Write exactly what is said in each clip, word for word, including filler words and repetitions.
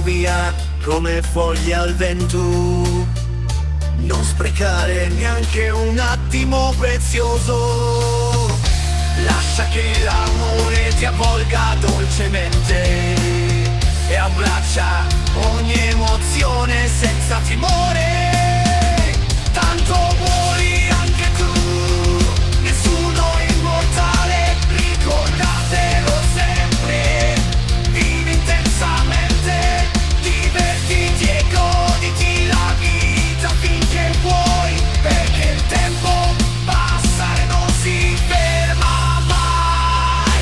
via come foglie al vento. Non sprecare neanche un attimo prezioso, lascia che l'amore ti avvolga dolcemente e abbraccia ogni emozione senza timore. Tanto vuoi anche tu, nessuno è immortale, ricordatelo sempre. Vivi intensamente, divertiti e goditi la vita finché puoi, perché il tempo passa e non si ferma mai.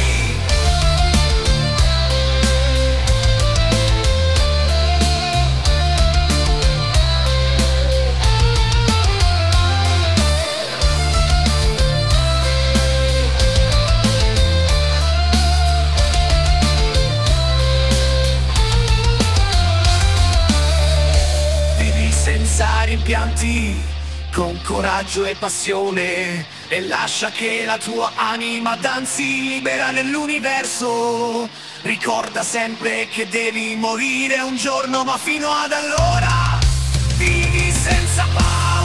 Vivi senza rimpianti, con coraggio e passione, e lascia che la tua anima danzi libera nell'universo. Ricorda sempre che devi morire un giorno, ma fino ad allora vivi senza paura.